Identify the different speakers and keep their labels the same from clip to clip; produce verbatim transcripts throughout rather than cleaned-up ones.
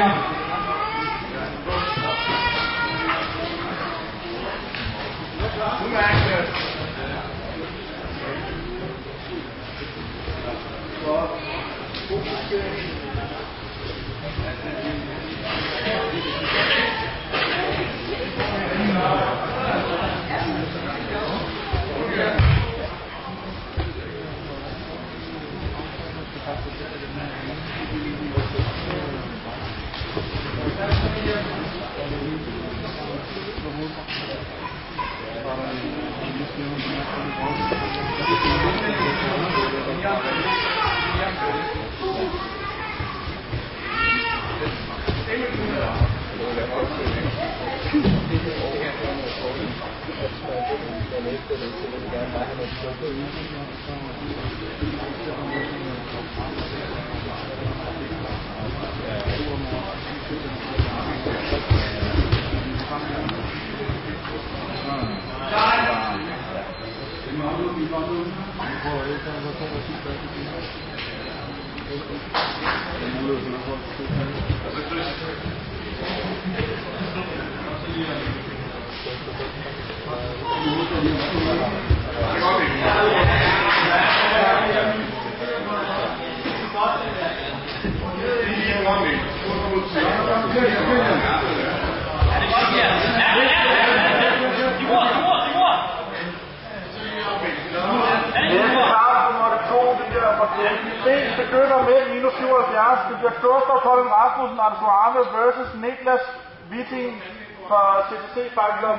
Speaker 1: Begynder med minus syvoghalvfjerds. Det bliver Kloster Colin Rasmussen og Antoine versus Niklas Witting fra C T C Fight Club.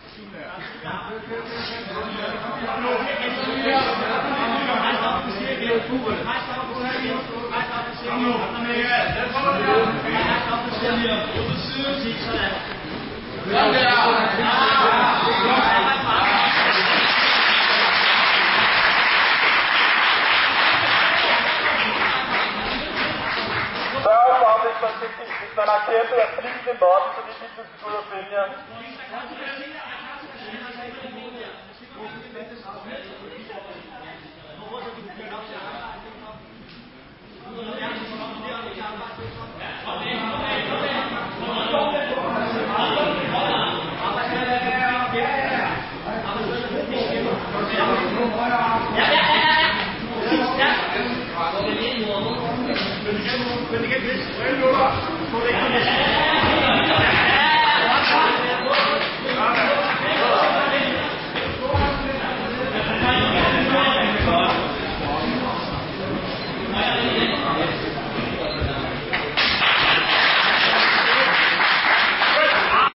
Speaker 1: Hvis man har kæmpet af flint i måtten, så vi lige skal gå ud og finde jer.
Speaker 2: Men det kan ikke